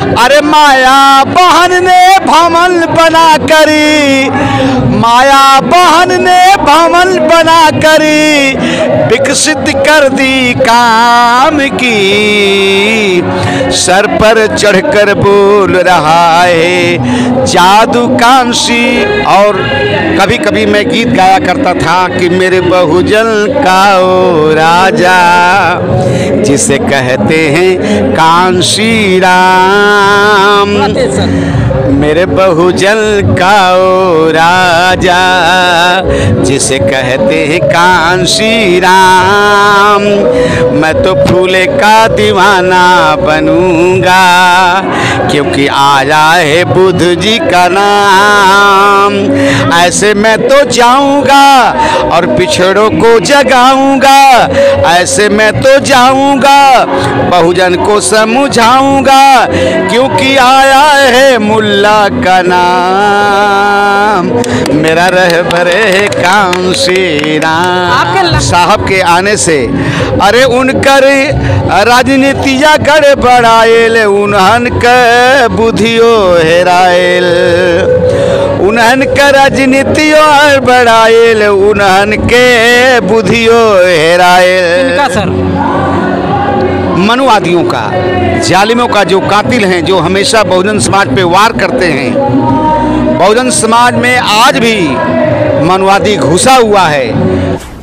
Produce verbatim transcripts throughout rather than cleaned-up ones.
अरे माया बहन ने भवन बना करी, माया बहन ने भवन बना करी विकसित कर दी काम की। सर पर चढ़कर बोल रहा है जादू कांसी। और कभी कभी मैं गीत गाया करता था कि मेरे बहुजन का ओ राजा जिसे कहते हैं कांसी राम, मेरे बहुजन का ओ राजा जिसे कहते हैं कांसी राम। मैं तो फूले का दीवाना बनूंगा क्योंकि आया है बुद्ध जी का नाम। ऐसे मैं तो जाऊंगा और पिछड़ों को जगाऊंगा, ऐसे मैं तो जाऊंगा बहुजन को समझाऊंगा क्योंकि आया है मुल्ला का नाम। मेरा रहबर है कांसी राम। साहब के आने से अरे उनकर राजनीतिया गड़बड़ाएल, उन्हन के बुद्धियो हेराएल, उन्हन के राजनीतियो गड़बड़ाएल, उन्हन के बुद्धियो हेराएल। सर मनुवादियों का, जालिमों का, जो कातिल हैं, जो हमेशा बहुजन समाज पे वार करते हैं, बहुजन समाज में आज भी मनुवादी घुसा हुआ है।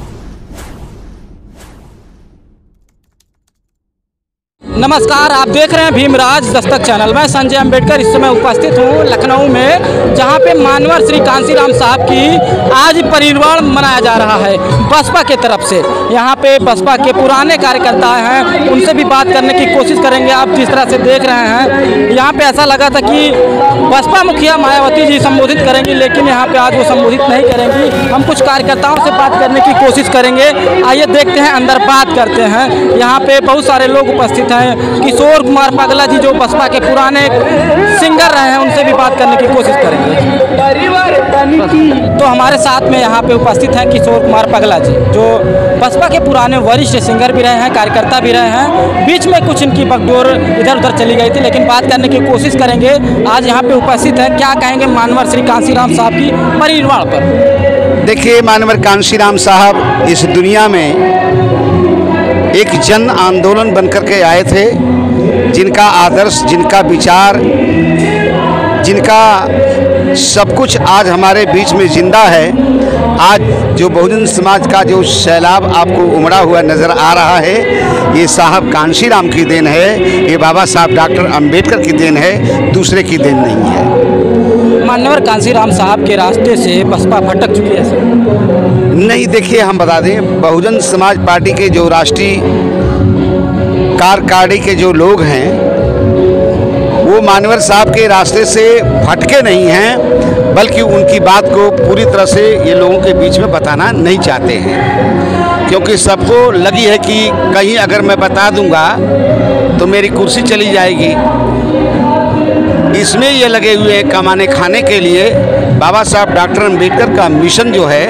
नमस्कार, आप देख रहे हैं भीमराज दस्तक चैनल। मैं संजय अंबेडकर इस समय उपस्थित हूँ लखनऊ में, जहाँ पे मानवर श्री कांसीराम साहब की आज परिनिर्वाण मनाया जा रहा है बसपा के तरफ से। यहाँ पे बसपा के पुराने कार्यकर्ता हैं, उनसे भी बात करने की कोशिश करेंगे। आप जिस तरह से देख रहे हैं यहाँ पे ऐसा लगा था कि बसपा मुखिया मायावती जी संबोधित करेंगी, लेकिन यहाँ पे आज वो संबोधित नहीं करेंगी। हम कुछ कार्यकर्ताओं से बात करने की कोशिश करेंगे। आइए देखते हैं, अंदर बात करते हैं। यहाँ पे बहुत सारे लोग उपस्थित हैं। किशोर कुमार पगला जी जो बसपा के पुराने सिंगर रहे हैं, उनसे भी बात करने की कोशिश करेंगे। तो हमारे साथ में यहाँ पे उपस्थित हैं किशोर कुमार पगला जी, जो बसपा के पुराने वरिष्ठ सिंगर भी रहे हैं, कार्यकर्ता भी रहे हैं। बीच में कुछ इनकी बगडोर इधर उधर चली गई थी, लेकिन बात करने की कोशिश करेंगे। आज यहाँ पे उपस्थित हैं, क्या कहेंगे मानवर श्री कांसीराम साहब की परिनिर्वाण पर? देखिए, मानवर कांसीराम साहब इस दुनिया में एक जन आंदोलन बनकर के आए थे, जिनका आदर्श, जिनका विचार, जिनका सब कुछ आज हमारे बीच में जिंदा है। आज जो बहुजन समाज का जो सैलाब आपको उमड़ा हुआ नज़र आ रहा है, ये साहब कांसीराम की देन है, ये बाबा साहब डॉक्टर अंबेडकर की देन है, दूसरे की देन नहीं है। मानवर कांसीराम साहब के रास्ते से बसपा भटक चुकी है सर? नहीं, देखिए हम बता दें, बहुजन समाज पार्टी के जो राष्ट्रीय कार्यकारिणी के जो लोग हैं वो मानवर साहब के रास्ते से भटके नहीं हैं, बल्कि उनकी बात को पूरी तरह से ये लोगों के बीच में बताना नहीं चाहते हैं, क्योंकि सबको लगी है कि कहीं अगर मैं बता दूंगा तो मेरी कुर्सी चली जाएगी। इसमें ये लगे हुए हैं कमाने खाने के लिए। बाबा साहब डॉक्टर अंबेडकर का मिशन जो है,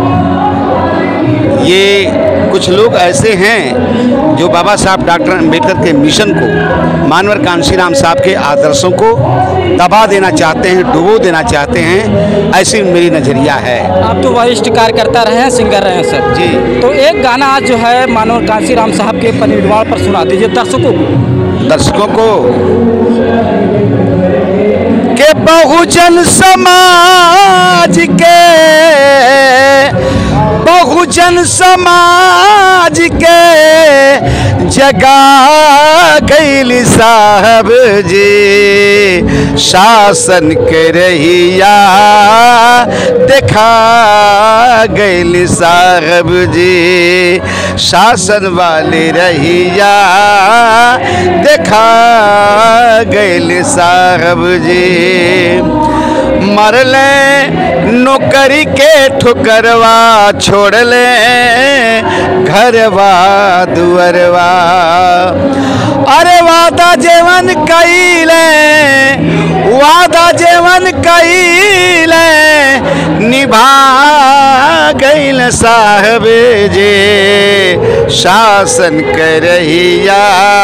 ये कुछ लोग ऐसे हैं जो बाबा साहब डॉक्टर अंबेडकर के मिशन को, मानवर कांसीराम साहब के आदर्शों को दबा देना चाहते हैं, डुबो देना चाहते हैं, ऐसी मेरी नज़रिया है। आप तो वरिष्ठ कार्यकर्ता रहे हैं, सिंगर रहे हैं सर जी। तो एक गाना आज जो है मानवर कांसीराम साहब के परिनिर्वाण पर सुना दीजिए दर्शकों को। दर्शकों को के बहुजन समाज के, बहुजन समाज के जगा गइल साहब जी, शासन के रहिया देखा गइल साहब जी, शासन वाले रहिया देखा गइल साहब जी। मरले नौकरी के ठुकरवा, छोड़ ले घरवा दुअरवा, अरे वादा जेवन कइले, वादा जेवन कइले निभा गइल साहब जे शासन करहिया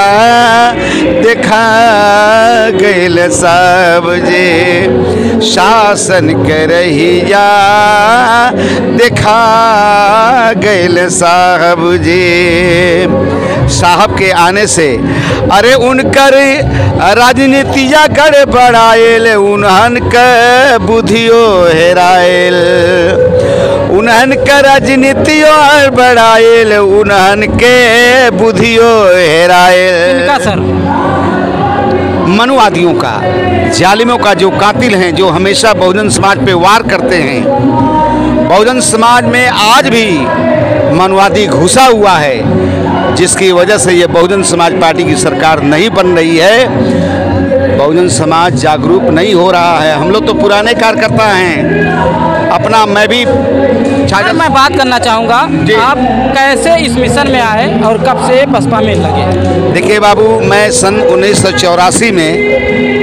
देखा गइल साहब जे शासन करहिया देखा गइल साहब जी। साहब के आने से अरे उनकर राजनीतिया गड़बड़ाइल, उन्हन के बुधियो हेराइल, उन्हन के राजनीतियो गड़बड़ाइल, उन्हन के बुधियो हेराइल। सर मनुवादियों का, जालिमों का, जो कातिल हैं, जो हमेशा बहुजन समाज पे वार करते हैं, बहुजन समाज में आज भी मनुवादी घुसा हुआ है, जिसकी वजह से ये बहुजन समाज पार्टी की सरकार नहीं बन रही है। बहुजन समाज जागरूक नहीं हो रहा है। हम लोग तो पुराने कार्यकर्ता हैं अपना। मैं भी सर मैं बात करना चाहूँगा, आप कैसे इस मिशन में आए और कब से बसपा में लगे? देखिए बाबू, मैं सन उन्नीस सौ चौरासी में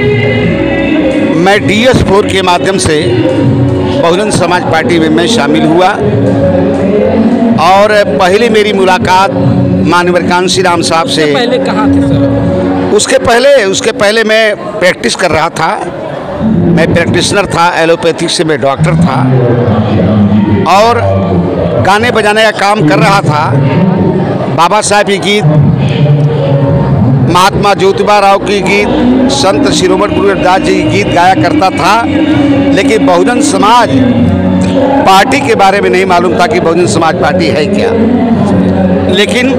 मैं डी एस फोर के माध्यम से बहुजन समाज पार्टी में मैं शामिल हुआ और पहली मेरी मुलाकात माननीय कांशी राम साहब से। पहले कहाँ थे सर? उसके पहले उसके पहले मैं प्रैक्टिस कर रहा था। मैं प्रैक्टिशनर था, एलोपैथिक से मैं डॉक्टर था और गाने बजाने का काम कर रहा था। बाबा साहब की गीत, महात्मा ज्योतिबा राव की गीत, संत शिरोमणि गुरु रविदास जी की गीत गाया करता था, लेकिन बहुजन समाज पार्टी के बारे में नहीं मालूम था कि बहुजन समाज पार्टी है क्या। लेकिन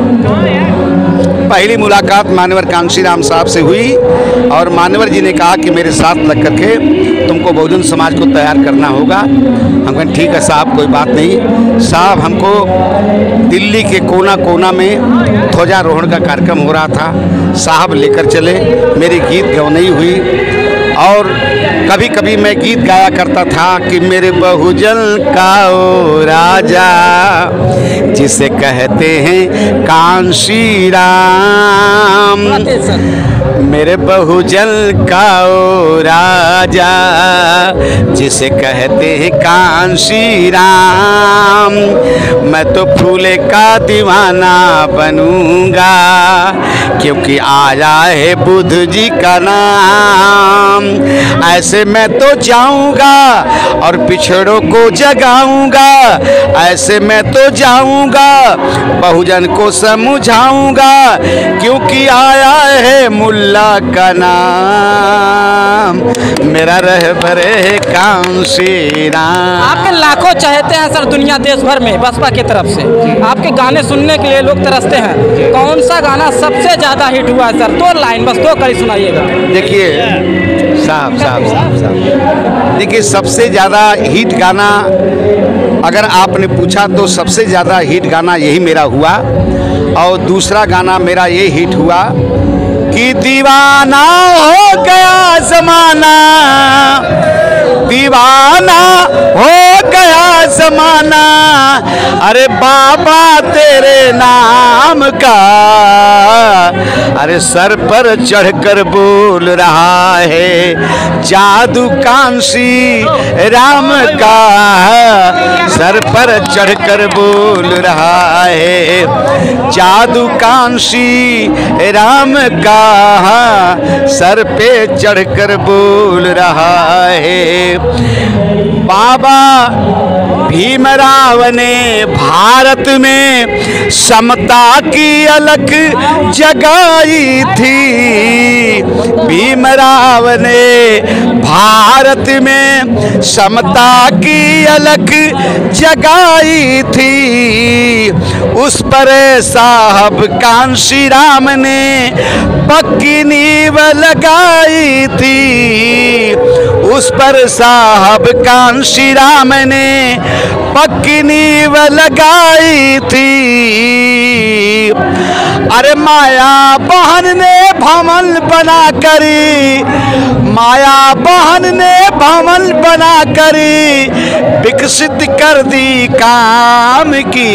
पहली मुलाकात मान्यवर कांशी राम साहब से हुई और मान्यवर जी ने कहा कि मेरे साथ लग करके तुमको बहुजन समाज को तैयार करना होगा। हम कहें ठीक है साहब, कोई बात नहीं। साहब हमको दिल्ली के कोना कोना में ध्वजारोहण का कार्यक्रम हो रहा था, साहब लेकर चले, मेरी गीत गवनई हुई और कभी कभी मैं गीत गाया करता था कि मेरे बहुजन का ओ राजा जिसे कहते हैं कांशी राम, मेरे बहुजन का ओ राजा जिसे कहते हैं कांशी राम, मैं तो फूले का दीवाना बनूंगा क्योंकि आया है बुद्ध जी का नाम। ऐसे मैं तो जाऊंगा और पिछड़ों को जगाऊंगा, ऐसे मैं तो जाऊंगा बहुजन को समझाऊंगा क्योंकि आया है मुल्ला का नाम, मेरा रहबर है कांशी राम। आपके लाखों चाहते हैं सर दुनिया देश भर में बसपा की तरफ से, आपके गाने सुनने के लिए लोग तरसते हैं। कौन सा गाना सबसे ज़्यादा हिट हुआ है सर? दो लाइन बस, दो कड़ी सुनाइएगा। देखिए साहब साहब साहब साहब देखिए, सबसे ज़्यादा हिट गाना अगर आपने पूछा तो सबसे ज़्यादा हिट गाना यही मेरा हुआ और दूसरा गाना मेरा ये हिट हुआ कि दीवाना हो गया ज़माना, दीवाना हो गया ज़माना, अरे बाबा तेरे नाम का, अरे सर पर चढ़कर बोल रहा है जादू कांशी राम का, सर पर चढ़कर बोल रहा है जादू कांशी राम का, सर पे चढ़कर बोल रहा है। बाबा भीमराव ने भारत में समता की अलख जगाई थी, भीमराव ने भारत में समता की अलख जगाई थी, उस पर साहब कांशी राम ने पक्की नींव लगाई थी, उस पर साहब कांशी राम ने पक्की नींव लगाई थी। अरे माया बहन ने भवन बना करी, माया बहन ने भवन बना करी विकसित कर दी काम की,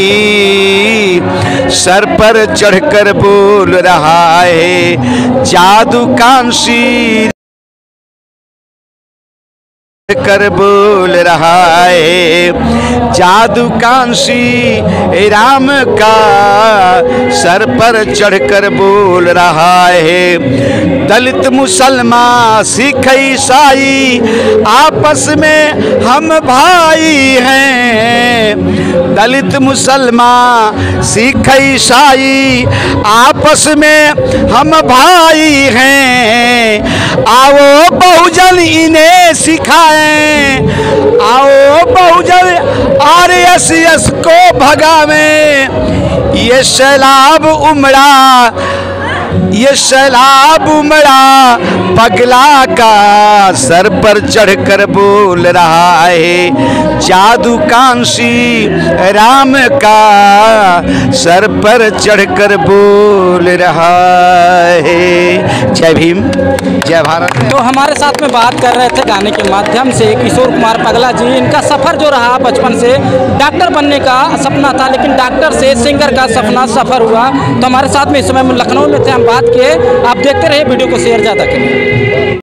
सर पर चढ़कर बोल रहा है जादू कांशी कर बोल रहा है। जादू कांसी राम का सर पर चढ़कर बोल रहा है। दलित मुसलमान सिख ईसाई आपस में हम भाई हैं। दलित मुसलमान सिख ईसाई आपस में हम भाई हैं। आओ बहुजन इन्हें सिखाएं, आओ बहुजन आर एस एस को भगावें। ये सैलाब उमड़ा, ये सैलाब उमड़ा पगला का सर पर चढ़कर बोल रहा है। जादू कांसी राम का सर पर चढ़कर बोल रहा है। जय भीम, जय भारत। तो हमारे साथ में बात कर रहे थे गाने के माध्यम से किशोर कुमार पगला जी। इनका सफ़र जो रहा बचपन से डॉक्टर बनने का सपना था, लेकिन डॉक्टर से सिंगर का सपना सफ़र हुआ। तो हमारे साथ में इस समय लखनऊ में थे, हम बात किए। आप देखते रहिए वीडियो को शेयर ज़्यादा करें।